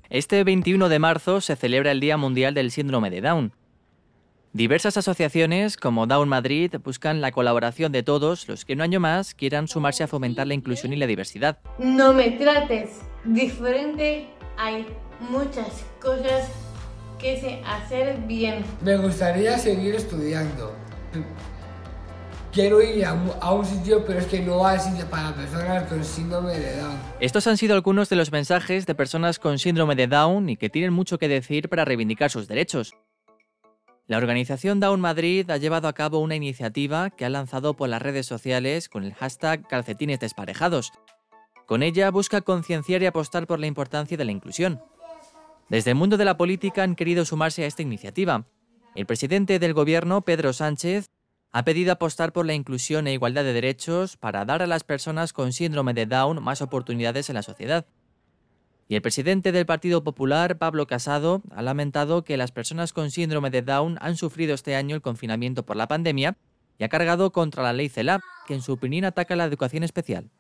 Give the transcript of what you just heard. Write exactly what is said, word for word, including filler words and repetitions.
Este veintiuno de marzo se celebra el Día Mundial del Síndrome de Down. Diversas asociaciones como Down Madrid buscan la colaboración de todos los que un año más quieran sumarse a fomentar la inclusión y la diversidad. No me trates diferente, hay muchas cosas que sé hacer bien. Me gustaría seguir estudiando. Quiero ir a un, a un sitio, pero es que no hay sitio para personas con síndrome de Down. Estos han sido algunos de los mensajes de personas con síndrome de Down y que tienen mucho que decir para reivindicar sus derechos. La organización Down Madrid ha llevado a cabo una iniciativa que ha lanzado por las redes sociales con el hashtag Calcetines Desparejados. Con ella busca concienciar y apostar por la importancia de la inclusión. Desde el mundo de la política han querido sumarse a esta iniciativa. El presidente del Gobierno, Pedro Sánchez, ha pedido apostar por la inclusión e igualdad de derechos para dar a las personas con síndrome de Down más oportunidades en la sociedad. Y el presidente del Partido Popular, Pablo Casado, ha lamentado que las personas con síndrome de Down han sufrido este año el confinamiento por la pandemia y ha cargado contra la ley CELA, que en su opinión ataca la educación especial.